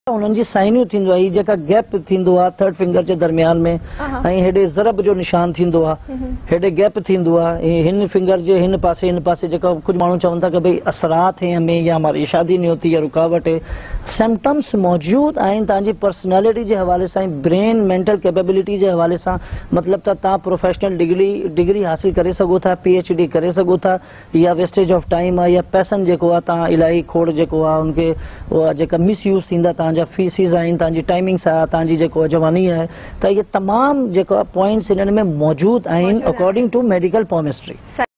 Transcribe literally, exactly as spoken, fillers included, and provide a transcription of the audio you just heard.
उन्हनि जी साइनियूं थींदो आहे, जेका गैप थींदो आहे थर्ड फिंगर जे दरमियान में, ऐं हेॾे ज़रब जो निशान थींदो आहे, हेॾे गैप थींदो आहे, हिन फिंगर जे हिन पासे हिन पासे जेका कुझु माण्हू चवनि था कि भई असरात हैं हमें या हमारी शादी नहीं होती या रुकावट है, सिम्टम्स मौजूदु आहिनि तव्हांजी पर्सनैलिटी जे हवाले सां, ब्रेन मेंटल कैपेबिलिटी जे हवाले सां, मतिलबु त तव्हां प्रोफेशनल डिग्री डिग्री हासिल करे सघो था, पी एच डी करे सघो था, या वेस्टेज ऑफ टाइम आहे, या पैसनि जेको आहे तव्हां इलाही खोड़ जेको आहे उनखे उहा जेका मिसयूज़ थींदा, तव्हांजा फीसिस आहिनि, तव्हांजी टाइमिंग्स आहे, तव्हांजी जेको जवानी आहे, त इहे तमामु जेको आहे पॉइंट्स हिननि में मौजूदु आहिनि अकॉर्डिंग टू मेडिकल पॉमिस्ट्री।